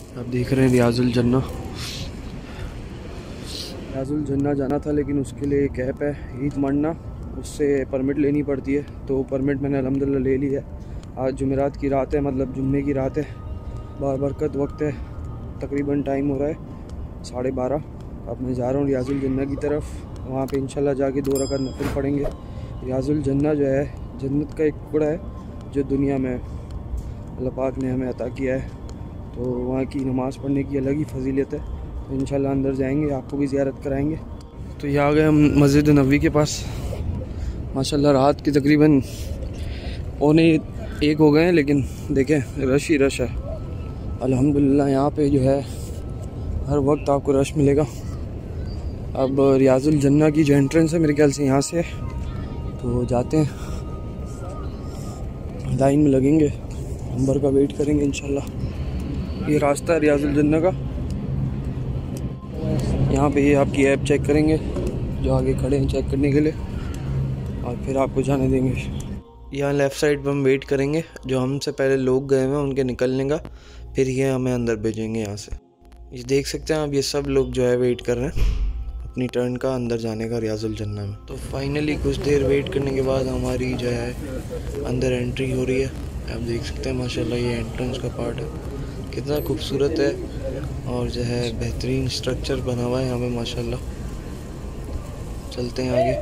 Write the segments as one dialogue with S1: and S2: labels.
S1: आप देख रहे हैं रियाजुल जन्ना। रियाजुल जन्ना जाना था लेकिन उसके लिए एक ऐप है ईद मरना, उससे परमिट लेनी पड़ती है। तो परमिट मैंने अल्हम्दुलिल्लाह ले ली है। आज जुमेरात की रात है, मतलब जुम्मे की रात है, बाबरकत वक्त है। तकरीबन टाइम हो रहा है 12:30। अब मैं जा रहा हूँ रियाजुल जन्ना की तरफ। वहाँ पे इंशाल्लाह जाके 2 रकात नफिल पढ़ेंगे। रियाजुल जन्ना जो है जन्नत का एक टुकड़ा है जो दुनिया में अल्लाह पाक ने हमें अता किया है। तो वहाँ की नमाज़ पढ़ने की अलग ही फजीलत है। तो इंशाल्लाह अंदर जाएंगे, आपको भी ज़ियारत कराएंगे। तो ये आ गए हम मस्जिद नबवी के पास। माशाल्लाह रात के तकरीबन 12:45 हो गए हैं, लेकिन देखें रश ही रश है। अल्हम्दुलिल्लाह यहाँ पे जो है हर वक्त आपको रश मिलेगा। अब रियाजुल जन्ना की जो एंट्रेंस है मेरे ख्याल से यहाँ से है, तो जाते हैं, लाइन में लगेंगे, नंबर का वेट करेंगे इंशाल्लाह। ये रास्ता है रियाजुल जन्ना का। यहाँ पे ये आपकी ऐप चेक करेंगे, जो आगे खड़े हैं चेक करने के लिए, और फिर आपको जाने देंगे। यहाँ लेफ़्ट साइड पर हम वेट करेंगे, जो हमसे पहले लोग गए हैं उनके निकलने का, फिर ये हमें अंदर भेजेंगे यहाँ से। ये देख सकते हैं आप, ये सब लोग जो है वेट कर रहे हैं अपनी टर्न का अंदर जाने का रियाजुल जन्ना में। तो फाइनली कुछ देर वेट करने के बाद हमारी जो है अंदर एंट्री हो रही है। आप देख सकते हैं माशाल्लाह ये एंट्रेंस का पार्ट है, कितना खूबसूरत है, और जो है बेहतरीन स्ट्रक्चर बना हुआ है यहाँ पे माशाल्लाह। चलते हैं आगे।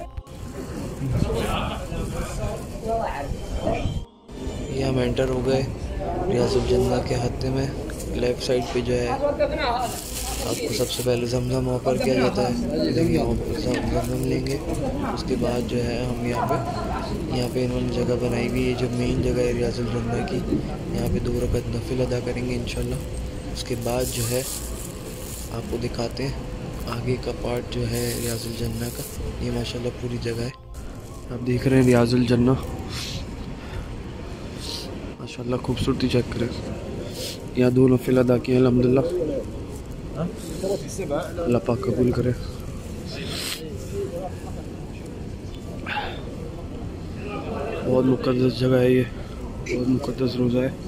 S1: ये हम एंटर हो गए रियाजुल जन्ना के हाथे में। लेफ़्ट साइड पे जो है आपको सबसे पहले जमजम ऑफर किया जाता है, जमजम लेंगे। उसके बाद जो है हम यहाँ पे इन्होंने जगह बनाई हुई है, जो मेन जगह है रियाजुल जन्ना की। यहाँ पे 2 रकात नफिल अदा करेंगे इंशाल्लाह। उसके बाद जो है आपको दिखाते हैं आगे का पार्ट जो है रियाजुल जन्ना का। ये माशाल्लाह पूरी जगह है, आप देख रहे हैं रियाजुल जन्ना। माशाल्लाह खूबसूरती चेक करें। यहाँ 2 नफिल अदा किए अल्हम्दुलिल्लाह, अल्लाह पाक कबूल करे। बहुत मुक़द्दस जगह है ये, बहुत मुक़द्दस रोज़ा है।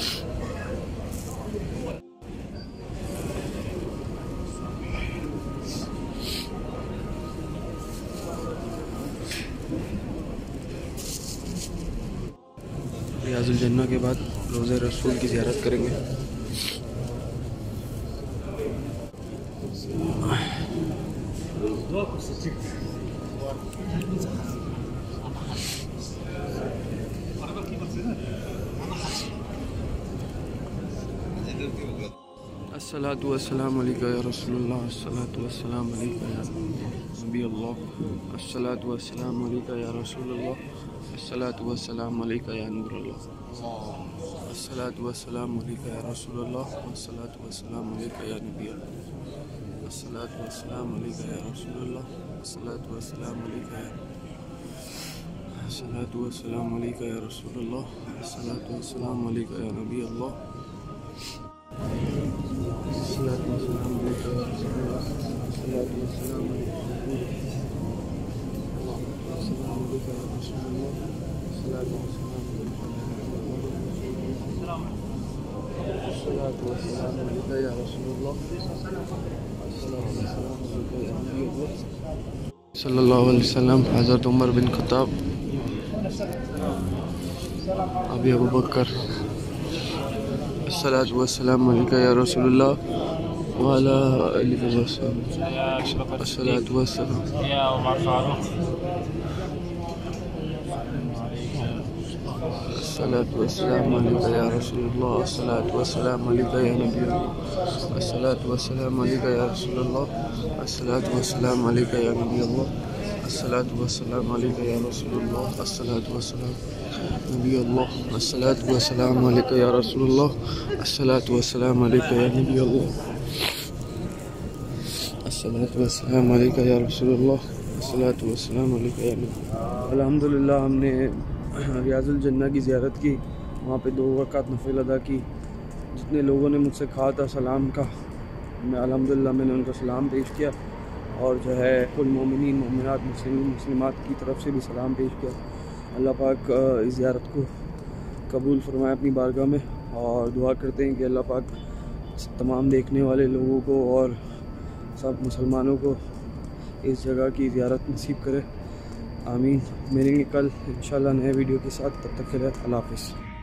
S1: रियाजुल जन्ना के बाद रोज़े रसूल की ज़ियारत करेंगे। अस्सलातु वस्सलामु अलैका या रसूलल्लाह, अस्सलातु वस्सलामु अलैका या नबी अल्लाह, अस्सलातु वस्सलामु अलैका या रसूलल्लाह, अस्सलातु वस्सलामु अलैका या नूर अल्लाह, अस्सलातु वस्सलामु अलैका या रसूलल्लाह, अस्सलातु वस्सलामु अलैका या नबी अल्लाह, अस्सलातु वस्सलामु अलैका या रसूलल्लाह, अस्सलातु वस्सलामु अलैका या अस्सलातु वस्सलामु अलैका या रसूलल्लाह, अस्सलातु वस्सलामु अलैका या नबी अल्लाह, अस्सलातु वस्सलामु अलैका या रसूलल्लाह, अस्सलातु वस्सलामु अलैका या रसूलल्लाह, अस्सलातु वस्सलामु अलैका या रसूलल्लाह, अस्सलातु वस्सलामु अलैका या नबी अल्लाह, सल्लल्लाहु अलैहि वसल्लम, हज़रत उमर बिन खत्ताब, अबी अबू बकर, अस्सलातु वस्सलामु अलैका या रसूलल्लाह व अला आलिहि वसल्लम, अस्सलातु वस्सलाम, अस्सलातु वस्सलामु अलैका या रसूलल्लाह, अस्सलातु वस्सलामु अलैका या नबी अल्लाह, अस्सलातु वस्सलामु अलैका या रसूलल्लाह, अस्सलातु वस्सलामु अलैका या नबी अल्लाह, अस्सलातु वस्सलामु अलैका या रसूलल्लाह, अस्सलातु वस्सलाम नबी अल्लाह, अस्सलातु वस्सलामु अलैका या रसूलल्लाह, अस्सलातु वस्सलामु अलैका या नबी अल्लाह, अस्सलातु वस्सलामु अलैका या रसूलल्लाह, अस्सलातु वस्सलामु अलैका या नबी। अल्हम्दुलिल्लाह हमने रियाजुल जन्ना की ज़ियारत की, वहाँ पे 2 रकात नफिल अदा की। जितने लोगों ने मुझसे कहा था सलाम का, मैं अल्हम्दुलिल्लाह मैंने उनको सलाम पेश किया, और जो है कुल मोमिनीन मोमिनात मुस्लिमात की तरफ से भी सलाम पेश किया। अल्लाह पाक इस ज़ियारत को कबूल फरमाए अपनी बारगाह में, और दुआ करते हैं कि अल्लाह पाक तमाम देखने वाले लोगों को और सब मुसलमानों को इस जगह की ज़ियारत नसीब करे। आमीन। मिलेंगे कल इंशाल्लाह नए वीडियो के साथ, तब तक के लिए अल्लाह हाफ़िज़।